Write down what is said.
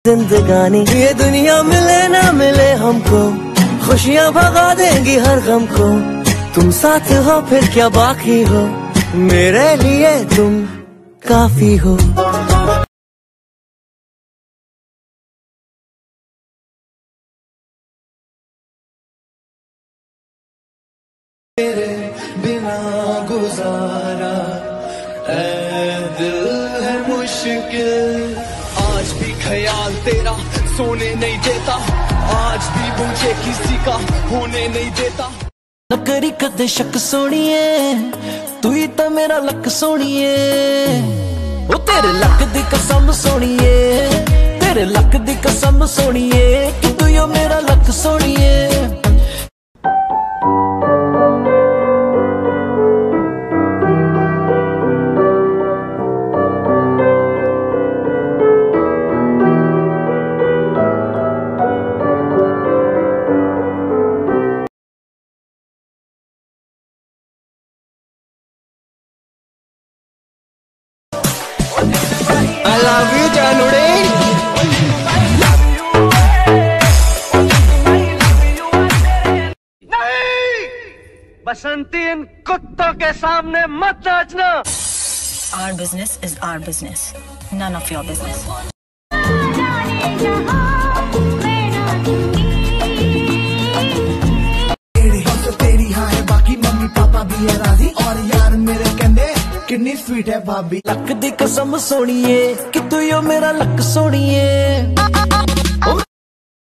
जिंदगानी ये दुनिया मिले ना मिले हमको, खुशियाँ भगा देंगी हर गम को। तुम साथ हो फिर क्या बाकी हो, मेरे लिए तुम काफी हो। तेरे बिना गुजारा ऐ दिल है मुश्किल। आज भी ख्याल तेरा सोने नहीं देता, आज भी मुझे किसी का होने नहीं देता। न करी कदे शक सोनिए, तू ही तो मेरा लक सोनिए। ओ तेरे लक दी कसम सोनिए, तेरे लक दी कसम सोनिए, कि तू यो मेरा लक सोनिए। I love you, Janude. नहीं, बसंती इन कुत्तों के सामने मत नाचना। Our business is our business, none of your business. तेरी हाँ है बाकी मम्मी पापा भी है राजी, और यार मेरे कहंदे कितनी स्वीट है भाभी। लक दी कसम सोनिए, कि तू यो मेरा लक सोनिए।